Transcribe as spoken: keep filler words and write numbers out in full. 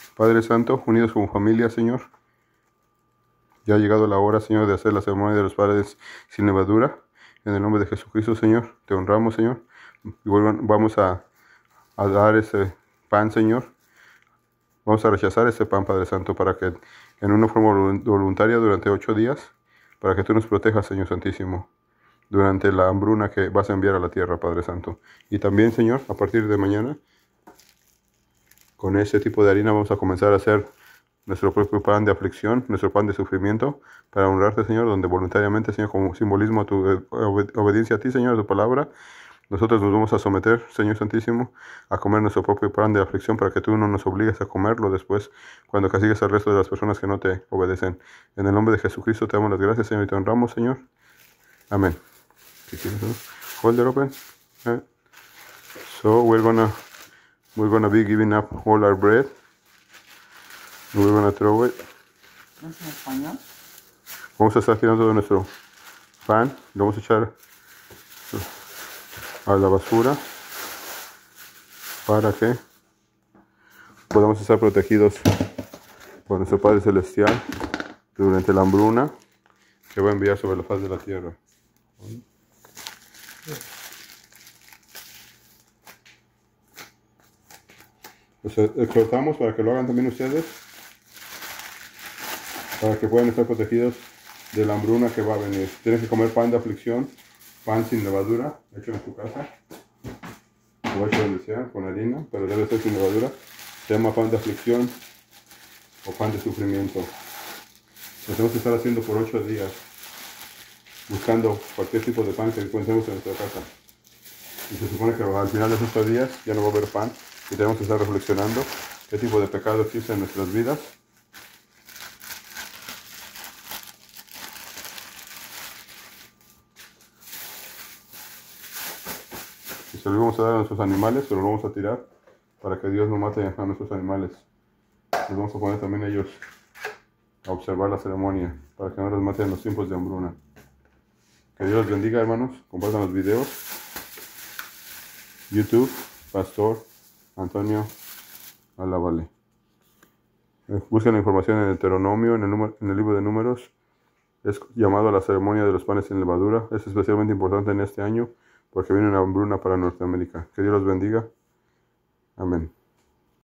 Padre Santo, unidos como familia, Señor, ya ha llegado la hora, Señor, de hacer la ceremonia de los padres sin levadura. En el nombre de Jesucristo, Señor, te honramos, Señor. Y vuelvan- vamos a, a dar ese pan, Señor. Vamos a rechazar ese pan, Padre Santo, para que en una forma volun- voluntaria durante ocho días, para que tú nos protejas, Señor Santísimo, durante la hambruna que vas a enviar a la tierra, Padre Santo. Y también, Señor, a partir de mañana, con ese tipo de harina vamos a comenzar a hacer nuestro propio pan de aflicción, nuestro pan de sufrimiento, para honrarte, Señor, donde voluntariamente, Señor, como simbolismo a tu eh, obed- obediencia a ti, Señor, a tu palabra, nosotros nos vamos a someter, Señor Santísimo, a comer nuestro propio pan de aflicción para que tú no nos obligues a comerlo después cuando castigues al resto de las personas que no te obedecen. En el nombre de Jesucristo te damos las gracias, Señor, y te honramos, Señor. Amén. Hold it open. Uh, So we're gonna we're gonna be giving up all our bread. And we're gonna throw it. ¿No es en español? Vamos a estar tirando todo nuestro pan. Lo vamos a echar a la basura para que podamos estar protegidos por nuestro Padre Celestial durante la hambruna que va a enviar sobre la faz de la tierra. Los exhortamos para que lo hagan también ustedes, para que puedan estar protegidos de la hambruna que va a venir. Tienes que comer pan de aflicción, pan sin levadura, hecho en tu casa, o hecho donde sea, con harina, pero debe ser sin levadura. Se llama pan de aflicción o pan de sufrimiento. Lo tenemos que estar haciendo por ocho días, buscando cualquier tipo de pan que encontremos en nuestra casa. Y se supone que al final de esos ocho días ya no va a haber pan y tenemos que estar reflexionando qué tipo de pecado existe en nuestras vidas. Y se lo vamos a dar a nuestros animales, se lo vamos a tirar para que Dios no mate a nuestros animales. Los vamos a poner también ellos a observar la ceremonia para que no los maten en los tiempos de hambruna. Que Dios los bendiga, hermanos. Compartan los videos. YouTube, Pastor Antonio Alavale. Eh, Busquen la información en Deuteronomio, en el, número, en el libro de Números. Es llamado a la ceremonia de los panes sin levadura. Es especialmente importante en este año porque viene una hambruna para Norteamérica. Que Dios los bendiga. Amén.